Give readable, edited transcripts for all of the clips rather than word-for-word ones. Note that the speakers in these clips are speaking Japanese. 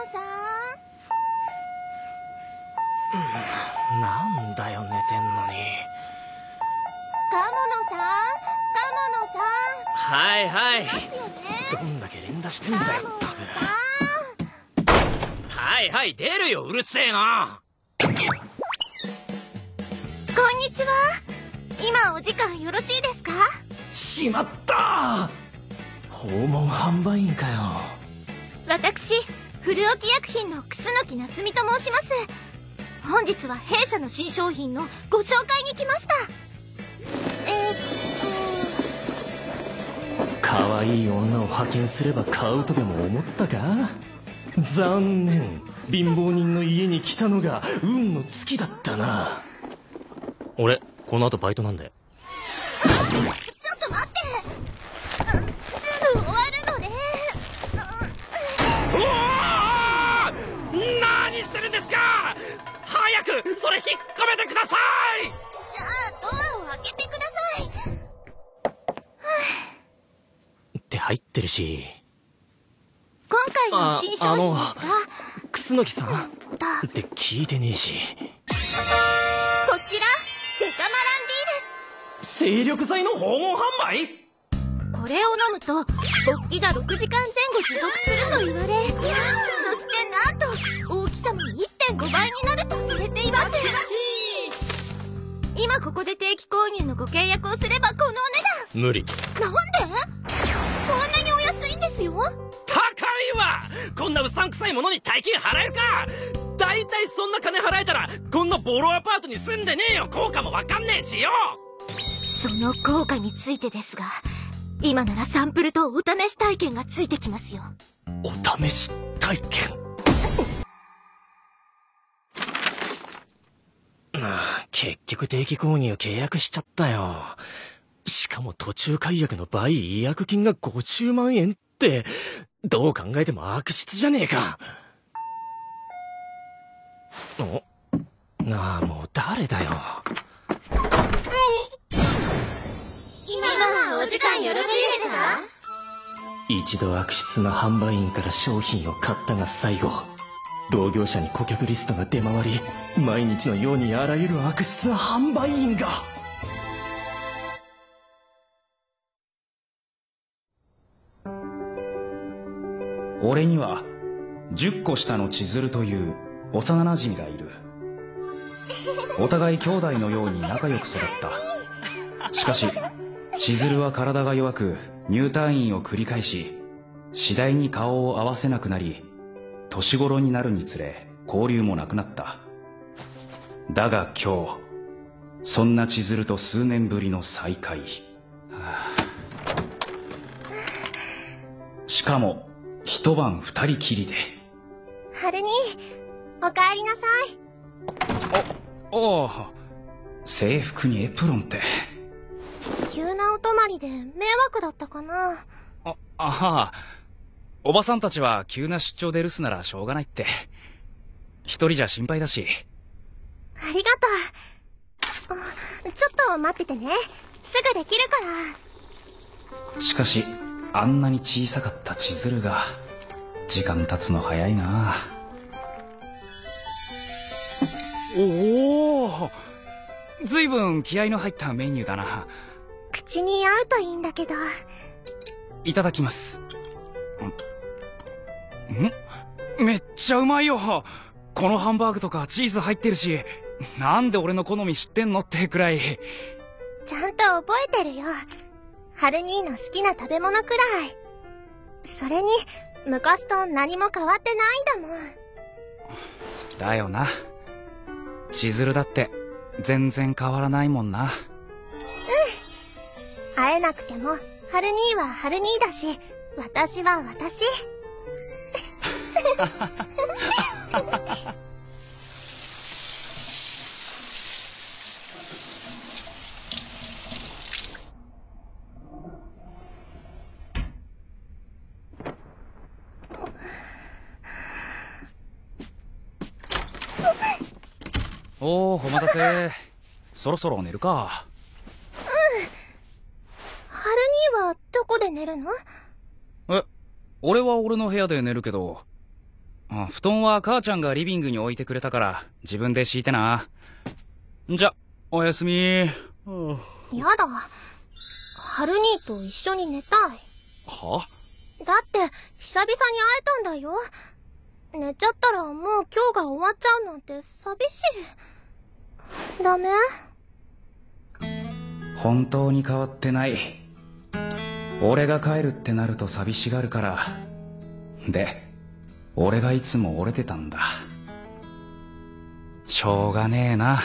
さん。なんだよ寝てんのに。 鴨野さん、鴨野さん。 はいはい。 どんだけ連打してんだよったく。はいはい出るようるせえな。 こんにちは。今お時間よろしいですか？ しまった訪問販売員かよ。 私古沖薬品の楠木夏美と申します。本日は弊社の新商品のご紹介に来ました。 可愛い女を派遣すれば買うとでも思ったか？残念、貧乏人の家に来たのが運の尽きだったな。俺この後バイトなんで。 ちょっと待って、すぐ終わるので。 何してるんですか？早くそれ引っ込めてください。 じゃあドアを開けてください。 って入ってるし。 今回の新商品ですが、 楠木さんって聞いてねえし。 こちらデカマラン D です。 精力剤の訪問販売？ これを飲むと勃起が6時間前後持続すると言われ、そしてなんと大きさも 1.5 倍になるとされています。今ここで定期購入のご契約をすればこのお値段。 無理。 なんで？こんなにお安いんですよ。 高いわ。こんなうさんくさいものに大金払えるか。だいたいそんな金払えたらこんなボロアパートに住んでねえよ。効果もわかんねえしよ。 その効果についてですが、今ならサンプルとお試し体験がついてきますよ。 お試し体験？結局定期購入契約しちゃったよ。しかも途中解約の倍違約金が50万円って、どう考えても悪質じゃねえか。なあ、もう誰だよ。 今お時間よろしいですか？ 一度悪質な販売員から商品を買ったが最後、同業者に顧客リストが出回り、毎日のようにあらゆる悪質な販売員が。 俺には10個下の千鶴という幼馴染がいる。お互い兄弟のように仲良く育った。しかし千鶴は体が弱く入退院を繰り返し、次第に顔を合わせなくなり、年頃になるにつれ交流もなくなった。だが今日、そんな千鶴と数年ぶりの再会。しかも一晩二人きりで。 春におかえりなさい。 おお、制服にエプロンって。 急なお泊まりで迷惑だったかな。 ああ、おばさんたちは急な出張で留守ならしょうがないって。一人じゃ心配だし。 ありがとう。ちょっと待っててね。すぐできるから。 しかしあんなに小さかった千鶴が時間経つの早いな。おお、ずいぶん気合の入ったメニューだな。 口に合うといいんだけど。 いただきます。めっちゃうまいよ。このハンバーグとかチーズ入ってるし、なんで俺の好み知ってんのってくらい。 ちゃんと覚えてるよ。春兄の好きな食べ物くらい。それに昔と何も変わってないんだもん。 だよな。千鶴だって全然変わらないもんな。 会えなくても春兄は春兄だし、私は私。 おー、お待たせ。そろそろ寝るか。 春兄はどこで寝るの？ 俺は俺の部屋で寝るけど。 布団は母ちゃんがリビングに置いてくれたから自分で敷いてな。じゃ、おやすみ。 やだ。ハル兄と一緒に寝たい。 は？ だって久々に会えたんだよ。寝ちゃったらもう今日が終わっちゃうなんて寂しい。ダメ？ 本当に変わってない。俺が帰るってなると寂しがるから。で、俺がいつも折れてたんだ。しょうがねえな。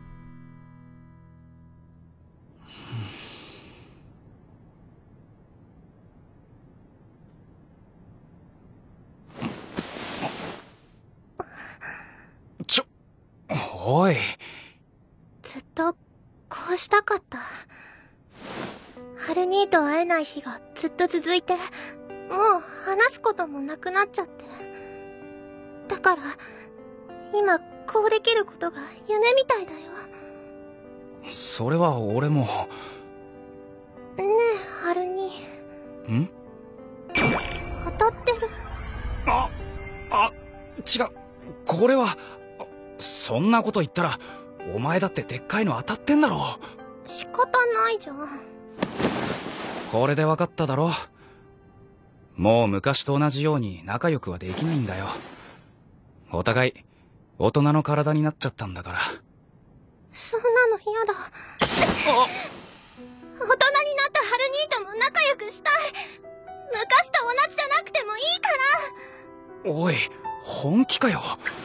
おい。 ずっとこうしたかった。ハル兄と会えない日がずっと続いて、もう話すこともなくなっちゃって。だから、今こうできることが夢みたいだよ。 それは俺も。 ねえ、ハル兄。 ん？ 当たってる。 違う。これは、そんなこと言ったら、お前だってでっかいの当たってんだろ。 仕方ないじゃん。 これで分かっただろ。もう昔と同じように仲良くはできないんだよ。お互い、大人の体になっちゃったんだから。 そんなの嫌だ。大人になったハル兄とも仲良くしたい。昔と同じじゃなくてもいいから。 おい、本気かよ。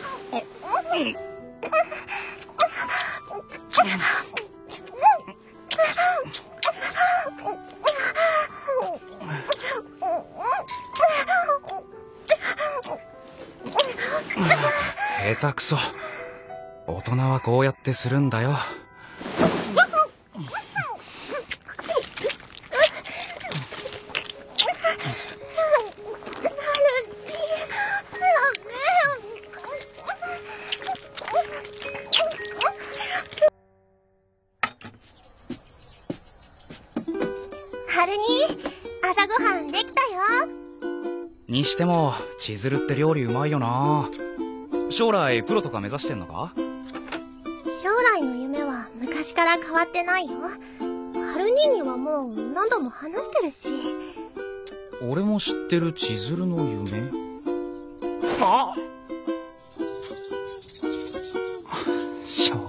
下手くそ。大人はこうやってするんだよ。 ハル兄、朝ごはんできたよ。 にしても、千鶴って料理うまいよな。将来プロとか目指してんのか？ 将来の夢は昔から変わってないよ。ハル兄にはもう何度も話してるし。 俺も知ってる千鶴の夢？しょ